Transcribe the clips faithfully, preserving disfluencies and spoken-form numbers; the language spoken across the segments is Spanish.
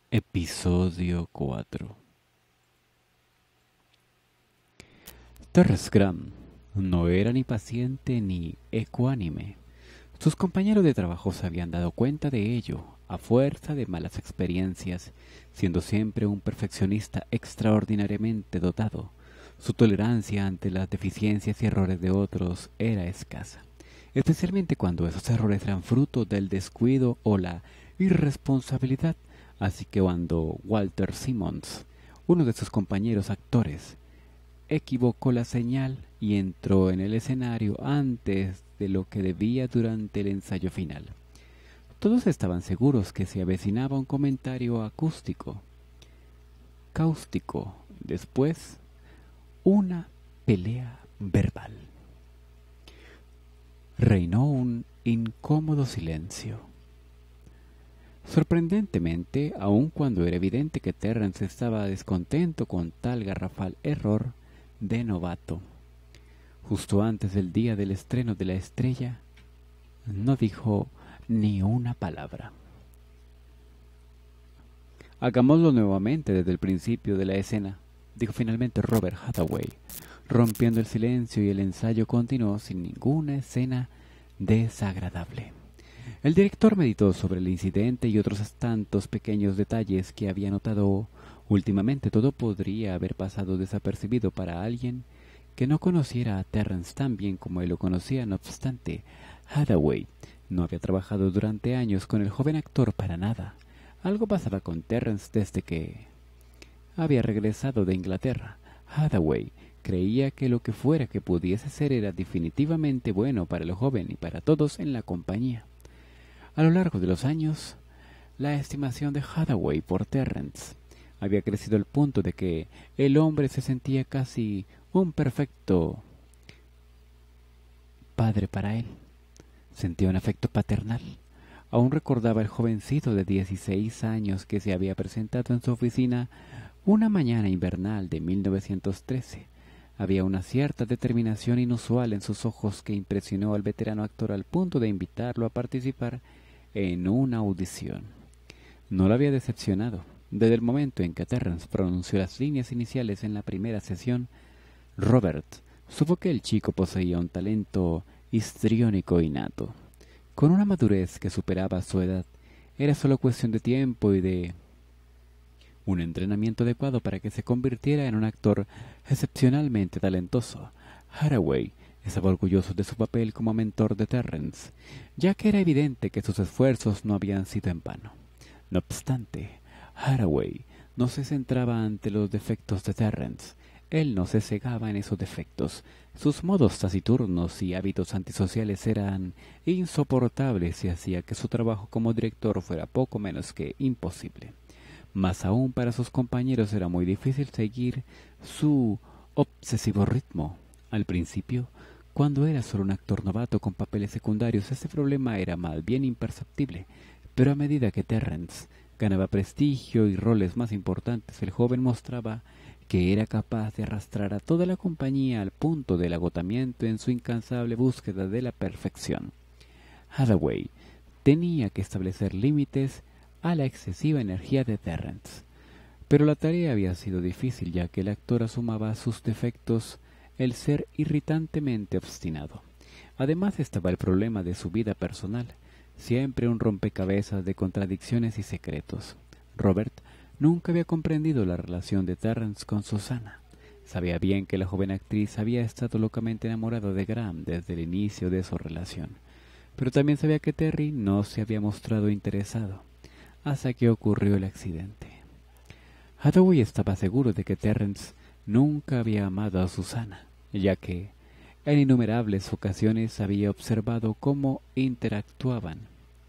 Episodio cuatro. Terrence Graham no era ni paciente ni ecuánime. Sus compañeros de trabajo se habían dado cuenta de ello a fuerza de malas experiencias, siendo siempre un perfeccionista extraordinariamente dotado. Su tolerancia ante las deficiencias y errores de otros era escasa, especialmente cuando esos errores eran fruto del descuido o la irresponsabilidad. Así que cuando Walter Simmons, uno de sus compañeros actores, equivocó la señal y entró en el escenario antes de lo que debía durante el ensayo final, todos estaban seguros que se avecinaba un comentario acústico, cáustico, después una pelea verbal. Reinó un incómodo silencio. Sorprendentemente, aun cuando era evidente que Terrence estaba descontento con tal garrafal error de novato, justo antes del día del estreno de La Estrella, no dijo ni una palabra. Hagámoslo nuevamente desde el principio de la escena, dijo finalmente Robert Hathaway, rompiendo el silencio, y el ensayo continuó sin ninguna escena desagradable. El director meditó sobre el incidente y otros tantos pequeños detalles que había notado últimamente. Todo podría haber pasado desapercibido para alguien que no conociera a Terrence tan bien como él lo conocía. No obstante, Hathaway no había trabajado durante años con el joven actor para nada. Algo pasaba con Terrence desde que había regresado de Inglaterra. Hathaway creía que lo que fuera que pudiese ser era definitivamente bueno para el joven y para todos en la compañía. A lo largo de los años, la estimación de Hathaway por Terrence había crecido al punto de que el hombre se sentía casi un perfecto padre para él. Sentía un afecto paternal. Aún recordaba el jovencito de dieciséis años que se había presentado en su oficina una mañana invernal de mil novecientos trece. Había una cierta determinación inusual en sus ojos que impresionó al veterano actor al punto de invitarlo a participar en una audición. No lo había decepcionado. Desde el momento en que Terrence pronunció las líneas iniciales en la primera sesión, Robert supo que el chico poseía un talento histriónico innato. Con una madurez que superaba su edad, era solo cuestión de tiempo y de un entrenamiento adecuado para que se convirtiera en un actor excepcionalmente talentoso. Hathaway estaba orgulloso de su papel como mentor de Terrence, ya que era evidente que sus esfuerzos no habían sido en vano. No obstante, Hathaway no se centraba ante los defectos de Terrence. Él no se cegaba en esos defectos. Sus modos taciturnos y hábitos antisociales eran insoportables y hacía que su trabajo como director fuera poco menos que imposible. Más aún para sus compañeros era muy difícil seguir su obsesivo ritmo. Al principio, cuando era solo un actor novato con papeles secundarios, ese problema era más bien imperceptible, pero a medida que Terrence ganaba prestigio y roles más importantes, el joven mostraba que era capaz de arrastrar a toda la compañía al punto del agotamiento en su incansable búsqueda de la perfección. Hathaway tenía que establecer límites a la excesiva energía de Terrence, pero la tarea había sido difícil, ya que el actor asumaba sus defectos el ser irritantemente obstinado. Además estaba el problema de su vida personal, siempre un rompecabezas de contradicciones y secretos. Robert nunca había comprendido la relación de Terrence con Susana. Sabía bien que la joven actriz había estado locamente enamorada de Graham desde el inicio de su relación, pero también sabía que Terry no se había mostrado interesado, hasta que ocurrió el accidente. Hathaway estaba seguro de que Terrence nunca había amado a Susana, ya que en innumerables ocasiones había observado cómo interactuaban.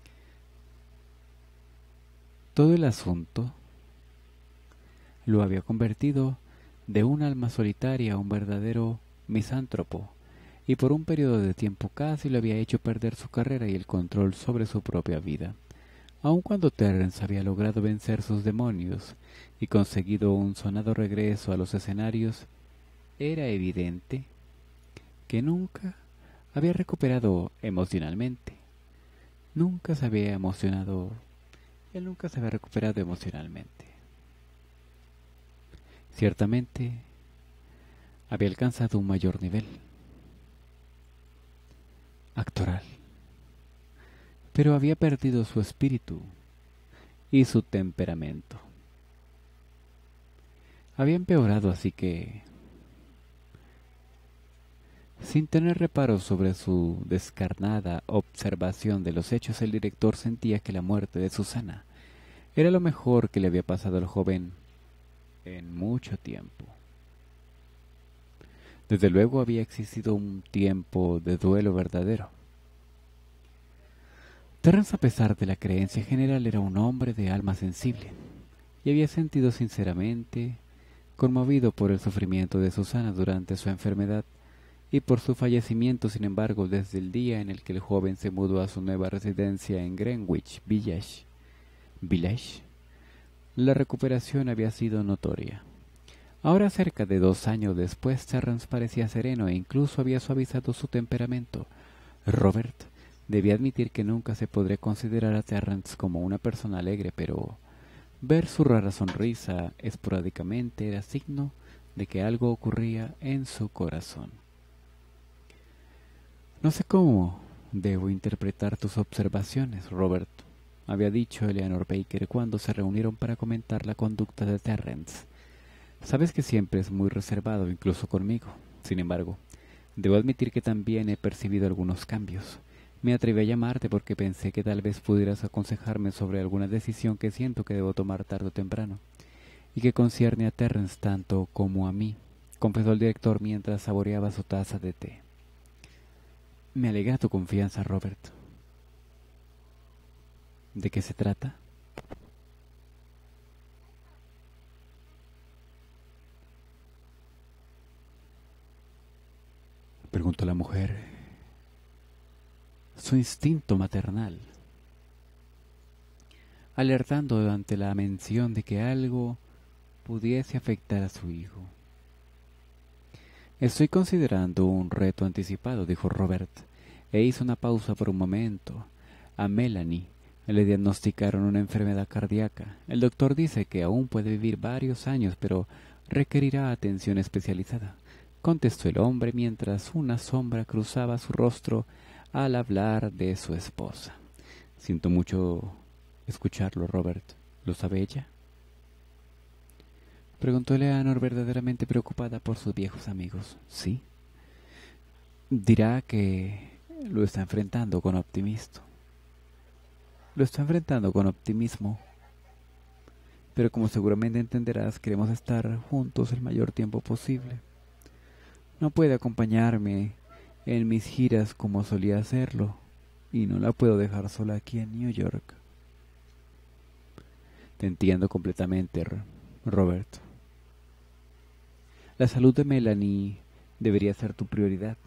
Todo el asunto lo había convertido de un alma solitaria a un verdadero misántropo, y por un periodo de tiempo casi lo había hecho perder su carrera y el control sobre su propia vida. Aun cuando Terrence había logrado vencer sus demonios y conseguido un sonado regreso a los escenarios, era evidente que nunca había recuperado emocionalmente. Nunca se había emocionado Él nunca se había recuperado emocionalmente. Ciertamente, había alcanzado un mayor nivel actoral, pero había perdido su espíritu y su temperamento. Había empeorado, así que, sin tener reparos sobre su descarnada observación de los hechos, el director sentía que la muerte de Susana era lo mejor que le había pasado al joven en mucho tiempo. Desde luego había existido un tiempo de duelo verdadero. Terrence, a pesar de la creencia general, era un hombre de alma sensible y había sentido sinceramente conmovido por el sufrimiento de Susana durante su enfermedad y por su fallecimiento. Sin embargo, desde el día en el que el joven se mudó a su nueva residencia en Greenwich Village, Village, la recuperación había sido notoria. Ahora, cerca de dos años después, Terrence parecía sereno e incluso había suavizado su temperamento. Robert debía admitir que nunca se podría considerar a Terrence como una persona alegre, pero ver su rara sonrisa esporádicamente era signo de que algo ocurría en su corazón. No sé cómo debo interpretar tus observaciones, Robert, había dicho Eleanor Baker cuando se reunieron para comentar la conducta de Terrence. Sabes que siempre es muy reservado, incluso conmigo. Sin embargo, debo admitir que también he percibido algunos cambios. Me atreví a llamarte porque pensé que tal vez pudieras aconsejarme sobre alguna decisión que siento que debo tomar tarde o temprano, y que concierne a Terrence tanto como a mí, confesó el director mientras saboreaba su taza de té. Me alegra tu confianza, Robert. ¿De qué se trata? Preguntó la mujer. Su instinto maternal, alertando ante la mención de que algo pudiese afectar a su hijo. Estoy considerando un reto anticipado, dijo Robert, e hizo una pausa por un momento. A Melanie le diagnosticaron una enfermedad cardíaca. El doctor dice que aún puede vivir varios años, pero requerirá atención especializada, contestó el hombre mientras una sombra cruzaba su rostro al hablar de su esposa. Siento mucho escucharlo, Robert. ¿Lo sabe ella? Preguntó Eleanor, verdaderamente preocupada por sus viejos amigos. Sí. Dirá que lo está enfrentando con optimismo. Lo está enfrentando con optimismo. Pero como seguramente entenderás, queremos estar juntos el mayor tiempo posible. No puede acompañarme en mis giras como solía hacerlo, y no la puedo dejar sola aquí en New York. Te entiendo completamente, Robert. La salud de Melanie debería ser tu prioridad.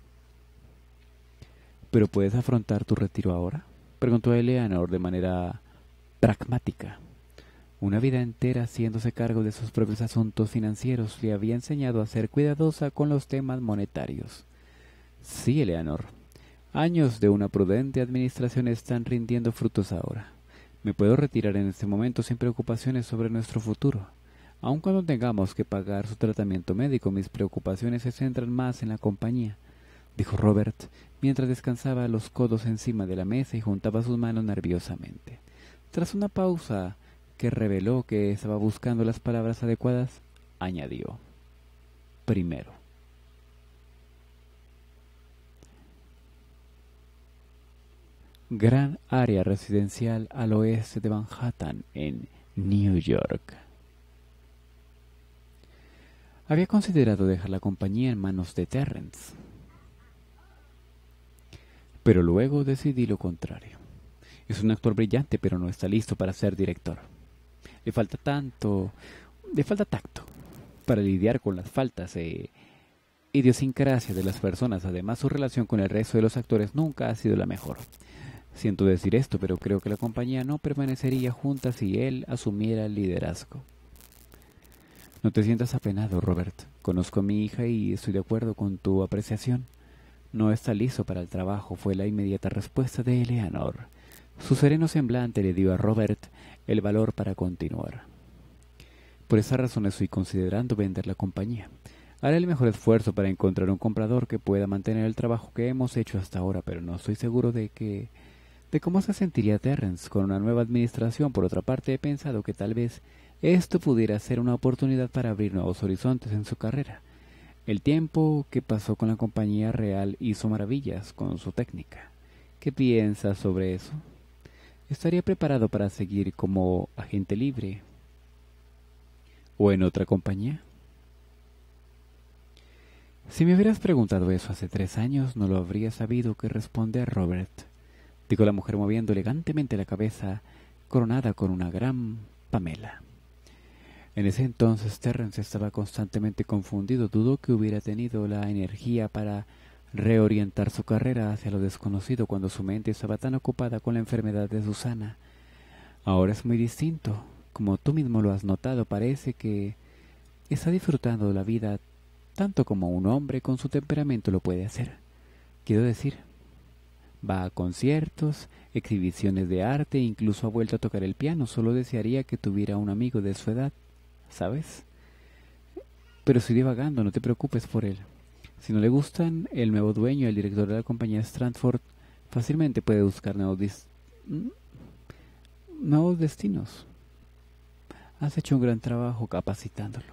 ¿Pero puedes afrontar tu retiro ahora?, preguntó Eleanor de manera pragmática. Una vida entera haciéndose cargo de sus propios asuntos financieros le había enseñado a ser cuidadosa con los temas monetarios. Sí, Eleanor. Años de una prudente administración están rindiendo frutos ahora. Me puedo retirar en este momento sin preocupaciones sobre nuestro futuro. Aun cuando tengamos que pagar su tratamiento médico, mis preocupaciones se centran más en la compañía, dijo Robert, mientras descansaba los codos encima de la mesa y juntaba sus manos nerviosamente. Tras una pausa que reveló que estaba buscando las palabras adecuadas, añadió: primero. Gran área residencial al oeste de Manhattan, en New York. Había considerado dejar la compañía en manos de Terrence, pero luego decidí lo contrario. Es un actor brillante, pero no está listo para ser director. Le falta tanto, le falta tacto para lidiar con las faltas e idiosincrasia de las personas. Además, su relación con el resto de los actores nunca ha sido la mejor. Siento decir esto, pero creo que la compañía no permanecería junta si él asumiera el liderazgo. No te sientas apenado, Robert. Conozco a mi hija y estoy de acuerdo con tu apreciación. No está listo para el trabajo, fue la inmediata respuesta de Eleanor. Su sereno semblante le dio a Robert el valor para continuar. Por esa razón estoy considerando vender la compañía. Haré el mejor esfuerzo para encontrar un comprador que pueda mantener el trabajo que hemos hecho hasta ahora, pero no estoy seguro de que de cómo se sentiría Terrence con una nueva administración. Por otra parte, he pensado que tal vez esto pudiera ser una oportunidad para abrir nuevos horizontes en su carrera. El tiempo que pasó con la compañía real hizo maravillas con su técnica. ¿Qué piensas sobre eso? ¿Estaría preparado para seguir como agente libre o en otra compañía? Si me hubieras preguntado eso hace tres años, no lo habría sabido qué responder, Robert, dijo la mujer moviendo elegantemente la cabeza, coronada con una gran pamela. En ese entonces Terrence estaba constantemente confundido. Dudó que hubiera tenido la energía para reorientar su carrera hacia lo desconocido cuando su mente estaba tan ocupada con la enfermedad de Susana. Ahora es muy distinto. Como tú mismo lo has notado, parece que está disfrutando de la vida tanto como un hombre con su temperamento lo puede hacer. Quiero decir, va a conciertos, exhibiciones de arte e incluso ha vuelto a tocar el piano. Solo desearía que tuviera un amigo de su edad, ¿sabes? Pero estoy divagando, no te preocupes por él. Si no le gustan, el nuevo dueño, el director de la compañía Stratford, fácilmente puede buscar nuevos, dis- nuevos destinos. Has hecho un gran trabajo capacitándolo.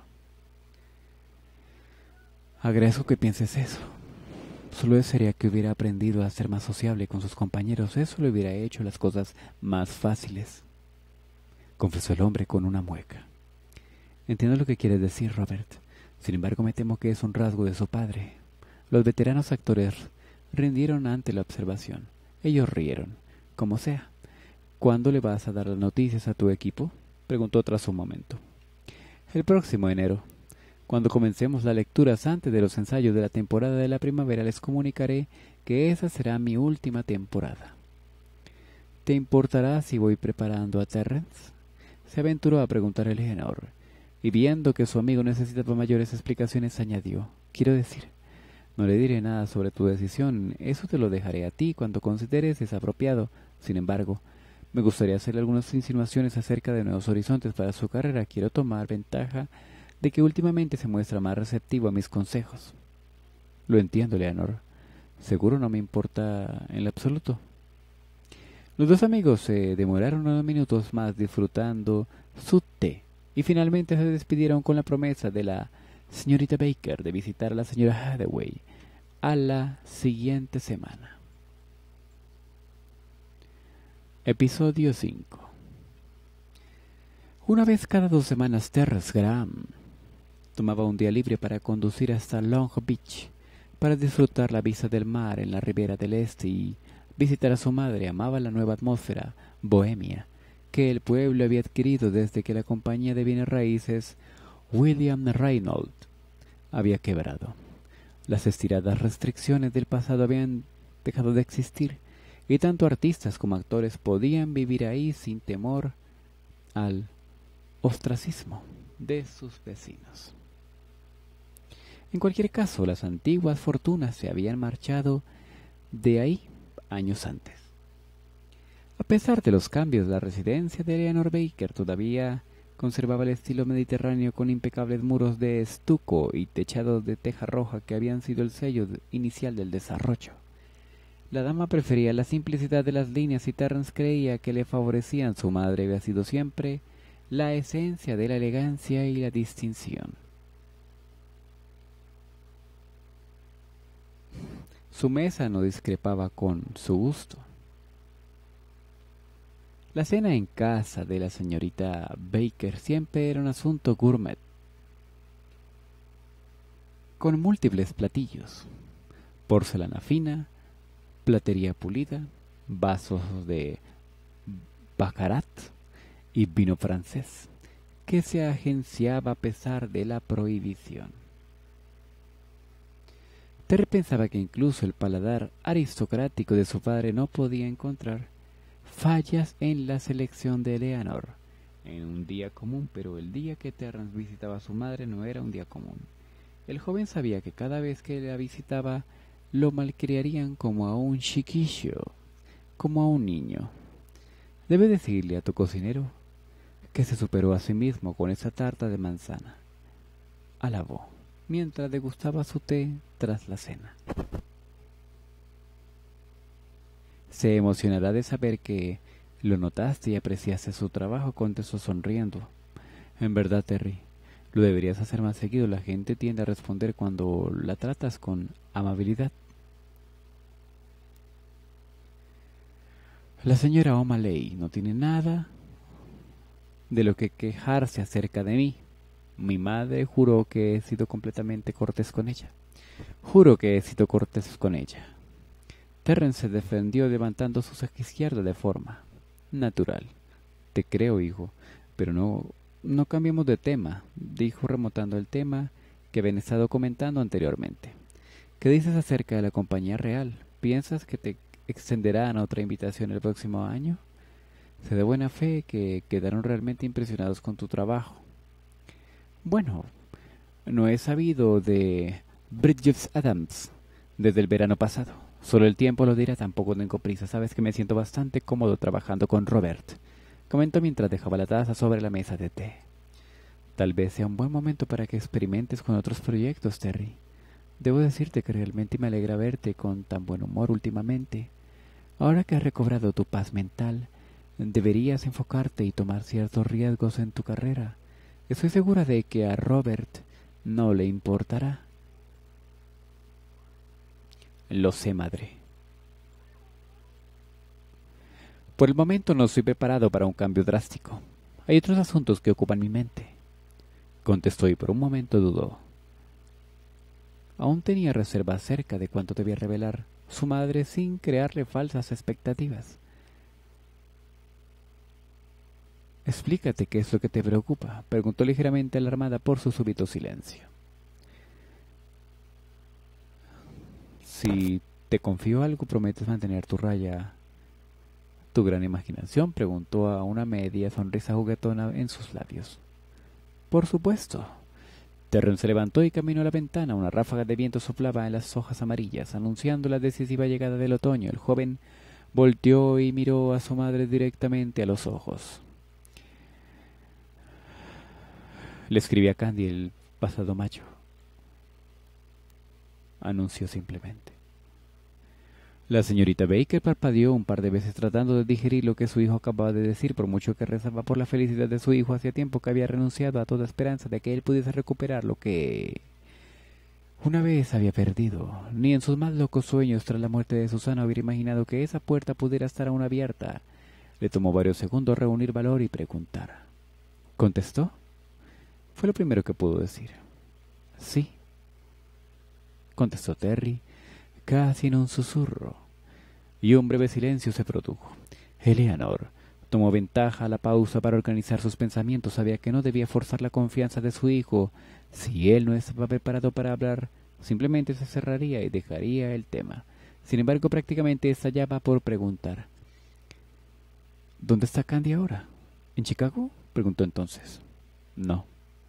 Agradezco que pienses eso. Solo desearía que hubiera aprendido a ser más sociable con sus compañeros. Eso le hubiera hecho las cosas más fáciles, confesó el hombre con una mueca. Entiendo lo que quieres decir, Robert. Sin embargo, me temo que es un rasgo de su padre. Los veteranos actores rindieron ante la observación. Ellos rieron. Como sea. ¿Cuándo le vas a dar las noticias a tu equipo?, preguntó tras un momento. El próximo enero. Cuando comencemos las lecturas antes de los ensayos de la temporada de la primavera, les comunicaré que esa será mi última temporada. ¿Te importará si voy preparando a Terrence?, se aventuró a preguntar Eleanor, y viendo que su amigo necesitaba mayores explicaciones, añadió: quiero decir, no le diré nada sobre tu decisión, eso te lo dejaré a ti cuando consideres desapropiado. Sin embargo, me gustaría hacerle algunas insinuaciones acerca de nuevos horizontes para su carrera. Quiero tomar ventaja de que últimamente se muestra más receptivo a mis consejos. Lo entiendo, Leonor. Seguro no me importa en lo absoluto. Los dos amigos se demoraron unos minutos más disfrutando su té y finalmente se despidieron con la promesa de la señorita Baker de visitar a la señora Hathaway a la siguiente semana. Episodio cinco. Una vez cada dos semanas, Terrence Graham tomaba un día libre para conducir hasta Long Beach para disfrutar la vista del mar en la ribera del este y visitar a su madre. Amaba la nueva atmósfera bohemia que el pueblo había adquirido desde que la compañía de bienes raíces William Reynolds había quebrado. Las estiradas restricciones del pasado habían dejado de existir y tanto artistas como actores podían vivir ahí sin temor al ostracismo de sus vecinos. En cualquier caso, las antiguas fortunas se habían marchado de ahí años antes. A pesar de los cambios, la residencia de Eleanor Baker todavía conservaba el estilo mediterráneo con impecables muros de estuco y techados de teja roja que habían sido el sello inicial del desarrollo. La dama prefería la simplicidad de las líneas y Terrence creía que le favorecían. Su madre había sido siempre la esencia de la elegancia y la distinción. Su mesa no discrepaba con su gusto. La cena en casa de la señorita Baker siempre era un asunto gourmet, con múltiples platillos, porcelana fina, platería pulida, vasos de baccarat y vino francés, que se agenciaba a pesar de la prohibición. Terry pensaba que incluso el paladar aristocrático de su padre no podía encontrar fallas en la selección de Eleanor en un día común, pero el día que Terrence visitaba a su madre no era un día común. El joven sabía que cada vez que la visitaba lo malcriarían como a un chiquillo, como a un niño. Debes decirle a tu cocinero que se superó a sí mismo con esa tarta de manzana, alabó, mientras degustaba su té tras la cena. Se emocionará de saber que lo notaste y apreciaste su trabajo, contestó sonriendo. En verdad, Terry, lo deberías hacer más seguido. La gente tiende a responder cuando la tratas con amabilidad. La señora O'Malley no tiene nada de lo que quejarse acerca de mí. Mi madre juró que he sido completamente cortés con ella. Juro que he sido cortés con ella. Terrence se defendió levantando su ceja izquierda de forma natural. Te creo, hijo, pero no, no cambiemos de tema, dijo remontando el tema que habían estado comentando anteriormente. ¿Qué dices acerca de la compañía real? ¿Piensas que te extenderán otra invitación el próximo año? Sé de buena fe que quedaron realmente impresionados con tu trabajo. Bueno, no he sabido de Bridget Adams desde el verano pasado. Solo el tiempo lo dirá, tampoco tengo prisa. Sabes que me siento bastante cómodo trabajando con Robert, comentó mientras dejaba la taza sobre la mesa de té. Tal vez sea un buen momento para que experimentes con otros proyectos, Terry. Debo decirte que realmente me alegra verte con tan buen humor últimamente. Ahora que has recobrado tu paz mental, deberías enfocarte y tomar ciertos riesgos en tu carrera. Estoy segura de que a Robert no le importará. Lo sé, madre. Por el momento no estoy preparado para un cambio drástico. Hay otros asuntos que ocupan mi mente, contestó y por un momento dudó. Aún tenía reservas acerca de cuánto debía revelar su madre sin crearle falsas expectativas. Explícate qué es lo que te preocupa, preguntó ligeramente alarmada por su súbito silencio. Si te confío algo, ¿prometes mantener tu raya, tu gran imaginación?, preguntó a una media sonrisa juguetona en sus labios. Por supuesto. Terrence se levantó y caminó a la ventana. Una ráfaga de viento soplaba en las hojas amarillas, anunciando la decisiva llegada del otoño. El joven volteó y miró a su madre directamente a los ojos. Le escribí a Candy el pasado mayo, anunció simplemente. La señorita Baker parpadeó un par de veces tratando de digerir lo que su hijo acababa de decir. Por mucho que rezaba por la felicidad de su hijo, hacía tiempo que había renunciado a toda esperanza de que él pudiese recuperar lo que una vez había perdido. Ni en sus más locos sueños tras la muerte de Susana hubiera imaginado que esa puerta pudiera estar aún abierta. Le tomó varios segundos reunir valor y preguntar. ¿Contestó? Fue lo primero que pudo decir. Sí, contestó Terry, casi en un susurro, y un breve silencio se produjo. Eleanor tomó ventaja a la pausa para organizar sus pensamientos. Sabía que no debía forzar la confianza de su hijo. Si él no estaba preparado para hablar, simplemente se cerraría y dejaría el tema. Sin embargo, prácticamente estallaba por preguntar. ¿Dónde está Candy ahora? ¿En Chicago?, preguntó entonces. No.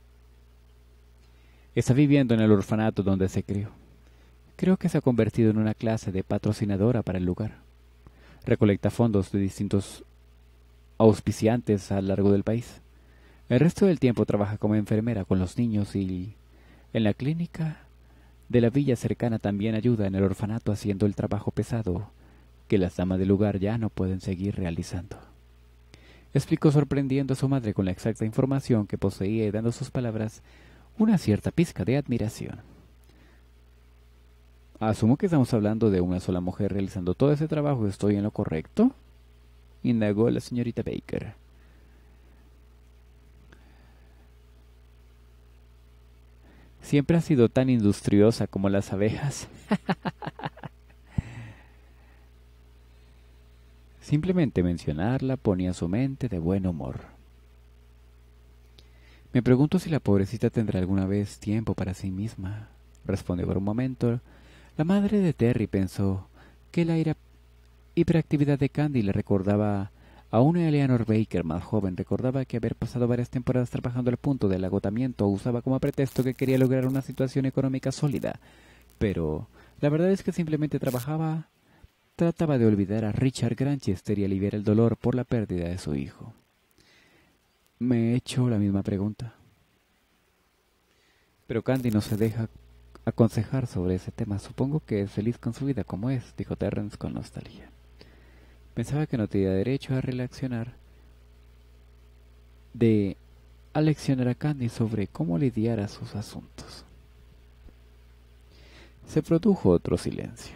Está viviendo en el orfanato donde se crió. Creo que se ha convertido en una clase de patrocinadora para el lugar. Recolecta fondos de distintos auspiciantes a lo largo del país. El resto del tiempo trabaja como enfermera con los niños y en la clínica de la villa cercana también ayuda en el orfanato haciendo el trabajo pesado que las damas del lugar ya no pueden seguir realizando. Explicó sorprendiendo a su madre con la exacta información que poseía y dando a sus palabras una cierta pizca de admiración. Asumo que estamos hablando de una sola mujer realizando todo ese trabajo. ¿Estoy en lo correcto?, indagó la señorita Baker. Siempre ha sido tan industriosa como las abejas. Simplemente mencionarla ponía su mente de buen humor. Me pregunto si la pobrecita tendrá alguna vez tiempo para sí misma, respondió por un momento. La madre de Terry pensó que la hiperactividad de Candy le recordaba a una Eleanor Baker más joven. Recordaba que haber pasado varias temporadas trabajando al punto del agotamiento usaba como pretexto que quería lograr una situación económica sólida, pero la verdad es que simplemente trabajaba trataba de olvidar a Richard Granchester y aliviar el dolor por la pérdida de su hijo. Me he hecho la misma pregunta. Pero Candy no se deja aconsejar sobre ese tema. Supongo que es feliz con su vida como es, dijo Terrence con nostalgia. Pensaba que no tenía derecho a reaccionar de aleccionar a Candy sobre cómo lidiar a sus asuntos. Se produjo otro silencio.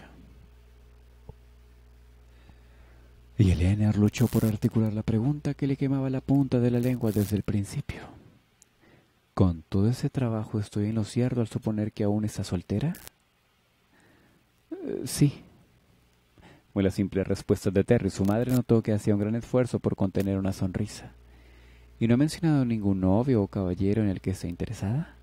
Y Eleanor luchó por articular la pregunta que le quemaba la punta de la lengua desde el principio. ¿Con todo ese trabajo estoy en lo cierto al suponer que aún está soltera? Eh, sí. Fue la simple respuesta de Terry. Su madre notó que hacía un gran esfuerzo por contener una sonrisa. ¿Y no ha mencionado ningún novio o caballero en el que esté interesada?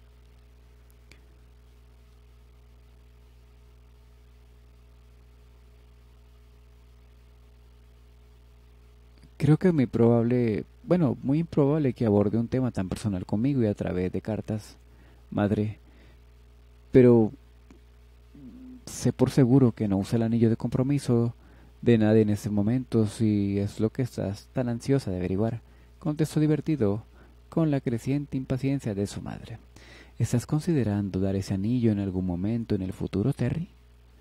Creo que es muy probable, bueno, muy improbable que aborde un tema tan personal conmigo y a través de cartas, madre. Pero sé por seguro que no usa el anillo de compromiso de nadie en este momento, si es lo que estás tan ansiosa de averiguar, contestó divertido con la creciente impaciencia de su madre. ¿Estás considerando dar ese anillo en algún momento en el futuro, Terry?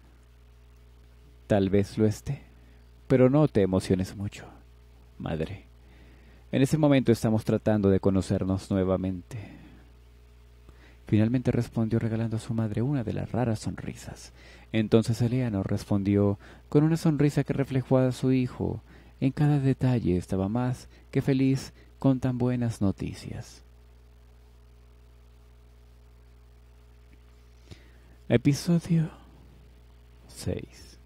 Tal vez lo esté, pero no te emociones mucho, madre. En ese momento estamos tratando de conocernos nuevamente. Finalmente respondió regalando a su madre una de las raras sonrisas. Entonces Eleanor respondió con una sonrisa que reflejó a su hijo. En cada detalle estaba más que feliz con tan buenas noticias. Episodio seis.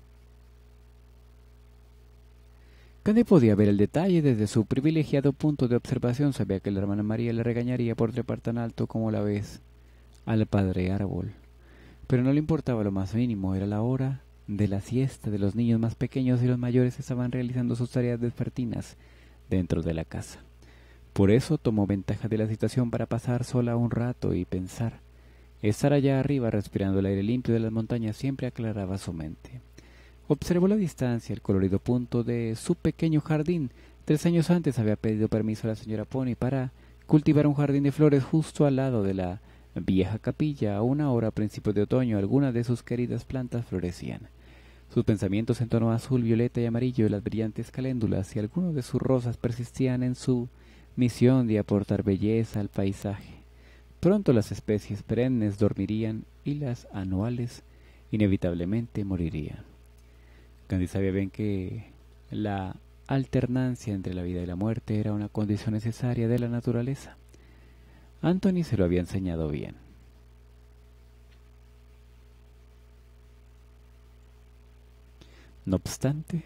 Candy podía ver el detalle desde su privilegiado punto de observación. Sabía que la hermana María le regañaría por trepar tan alto como la vez al padre árbol. Pero no le importaba lo más mínimo. Era la hora de la siesta de los niños más pequeños y los mayores estaban realizando sus tareas vespertinas dentro de la casa. Por eso tomó ventaja de la situación para pasar sola un rato y pensar. Estar allá arriba respirando el aire limpio de las montañas siempre aclaraba su mente. Observó la distancia, el colorido punto de su pequeño jardín. Tres años antes había pedido permiso a la señora Pony para cultivar un jardín de flores justo al lado de la vieja capilla. A una hora a principios de otoño, algunas de sus queridas plantas florecían. Sus pensamientos en tono azul, violeta y amarillo, las brillantes caléndulas y algunas de sus rosas persistían en su misión de aportar belleza al paisaje. Pronto las especies perennes dormirían y las anuales inevitablemente morirían. Candy sabía bien que la alternancia entre la vida y la muerte era una condición necesaria de la naturaleza. Anthony se lo había enseñado bien. No obstante,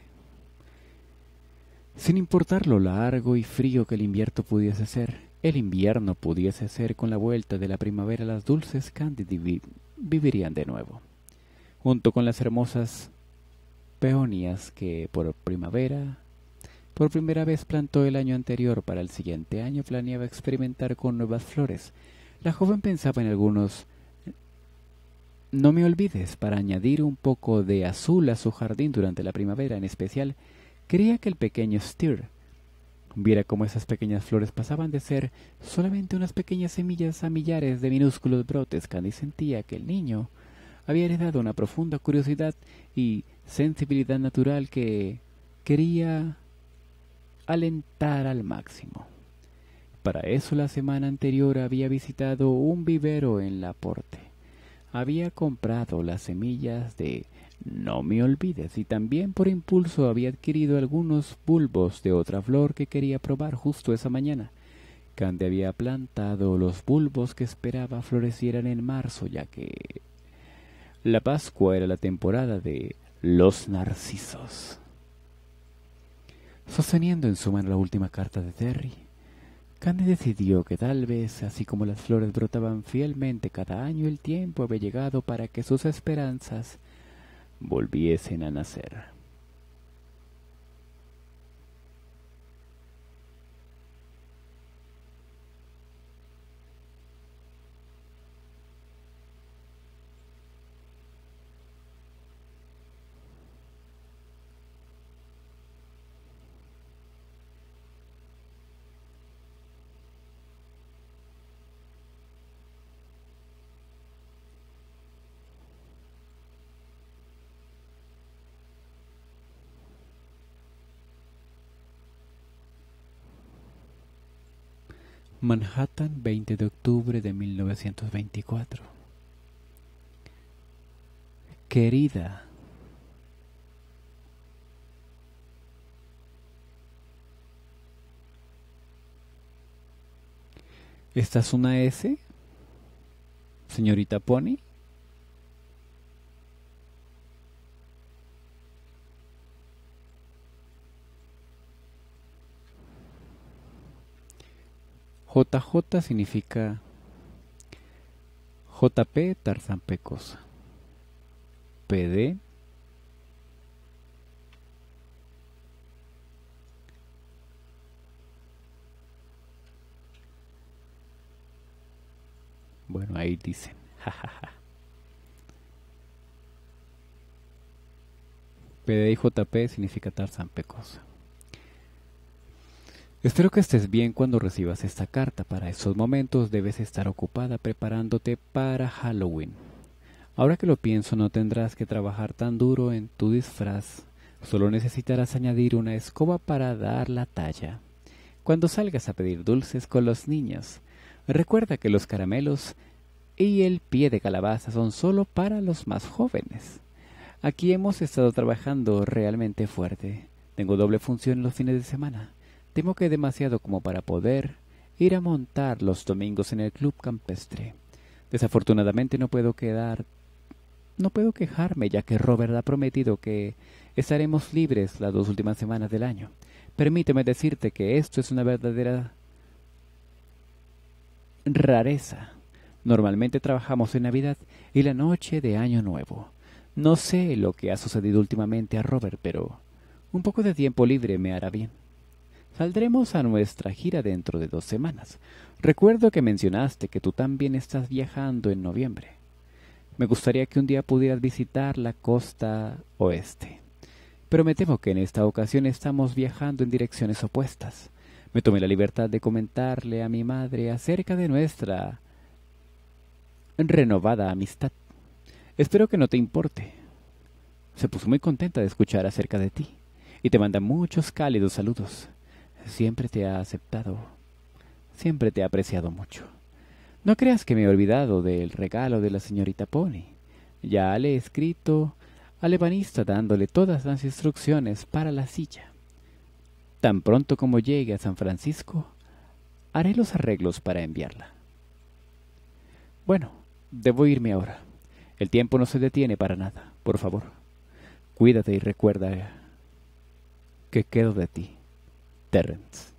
sin importar lo largo y frío que el invierno pudiese ser, el invierno pudiese ser con la vuelta de la primavera, las dulces Candy vi vivirían de nuevo, junto con las hermosas peonías que por primavera, por primera vez plantó el año anterior. Para el siguiente año planeaba experimentar con nuevas flores. La joven pensaba en algunos no me olvides para añadir un poco de azul a su jardín durante la primavera. En especial, quería que el pequeño Steer viera cómo esas pequeñas flores pasaban de ser solamente unas pequeñas semillas a millares de minúsculos brotes. Candy sentía que el niño había heredado una profunda curiosidad y sensibilidad natural que quería alentar al máximo. Para eso la semana anterior había visitado un vivero en Laporte. Había comprado las semillas de No me olvides y también por impulso había adquirido algunos bulbos de otra flor que quería probar justo esa mañana. Candy había plantado los bulbos que esperaba florecieran en marzo, ya que la Pascua era la temporada de los narcisos. Sosteniendo en su mano la última carta de Terry, Candy decidió que tal vez, así como las flores brotaban fielmente cada año, el tiempo había llegado para que sus esperanzas volviesen a nacer. Manhattan, veinte de octubre de mil novecientos veinticuatro. Querida, ¿esta es una S, señorita Pony? J J significa J P Tarzán Pecosa. P D bueno, ahí dicen. P D y J P significa Tarzán Pecosa. Espero que estés bien cuando recibas esta carta. Para esos momentos debes estar ocupada preparándote para Halloween. Ahora que lo pienso, no tendrás que trabajar tan duro en tu disfraz. Solo necesitarás añadir una escoba para dar la talla. Cuando salgas a pedir dulces con los niños, recuerda que los caramelos y el pie de calabaza son solo para los más jóvenes. Aquí hemos estado trabajando realmente fuerte. Tengo doble función los fines de semana. Temo que demasiado como para poder ir a montar los domingos en el club campestre. Desafortunadamente no puedo quedar, no puedo quejarme, ya que Robert ha prometido que estaremos libres las dos últimas semanas del año. Permíteme decirte que esto es una verdadera rareza. Normalmente trabajamos en Navidad y la noche de Año Nuevo. No sé lo que ha sucedido últimamente a Robert, pero un poco de tiempo libre me hará bien. Saldremos a nuestra gira dentro de dos semanas. Recuerdo que mencionaste que tú también estás viajando en noviembre. Me gustaría que un día pudieras visitar la costa oeste. Pero me temo que en esta ocasión estamos viajando en direcciones opuestas. Me tomé la libertad de comentarle a mi madre acerca de nuestra renovada amistad. Espero que no te importe. Se puso muy contenta de escuchar acerca de ti y te manda muchos cálidos saludos. Siempre te ha aceptado, siempre te ha apreciado mucho. No creas que me he olvidado del regalo de la señorita Pony. Ya le he escrito al ebanista dándole todas las instrucciones para la silla. Tan pronto como llegue a San Francisco, haré los arreglos para enviarla. Bueno, debo irme ahora. El tiempo no se detiene para nada. Por favor, cuídate y recuerda que quedo de ti. Terrence.